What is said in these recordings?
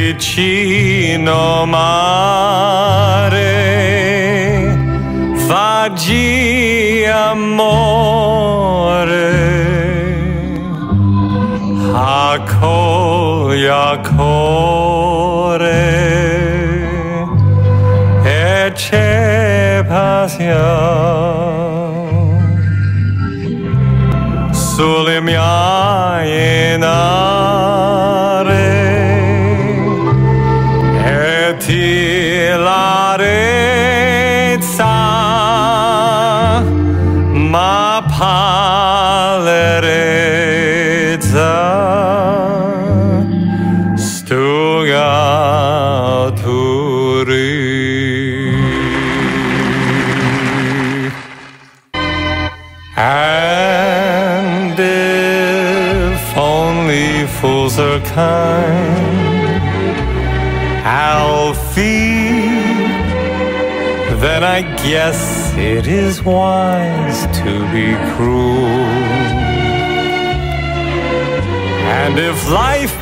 vicino mare, faggi amore, accoglia core e c'è passione sulle mie nare e ti larezza ma palerezza stugaturi. And if only fools are kind, Alfie, then I guess it is wise to be cruel. And if life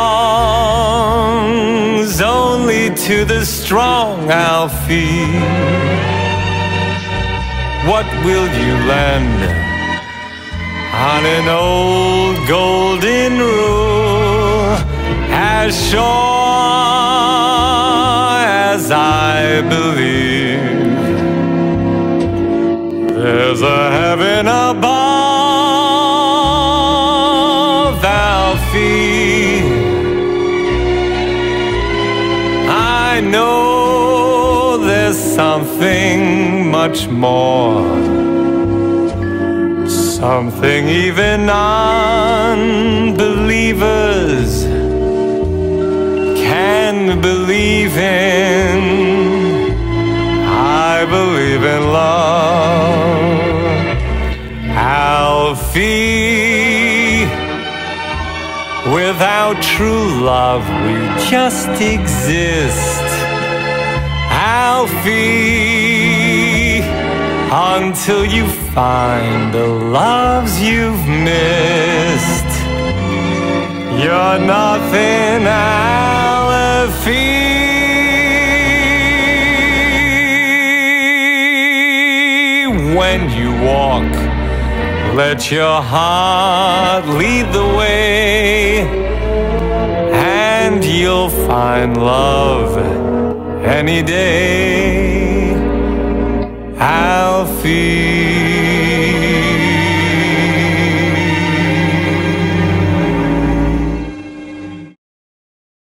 belongs only to the strong, Alfie, what will you lend on an old golden rule? As sure as I believe there's a heaven above, Alfie, I know there's something much more, something even unbelievers can believe in. I believe in love, Alfie. Without true love we just exist, Alfie, until you find the loves you've missed. You're nothing, Alfie. When you walk, let your heart lead the way, and you'll find love any day, Alfie.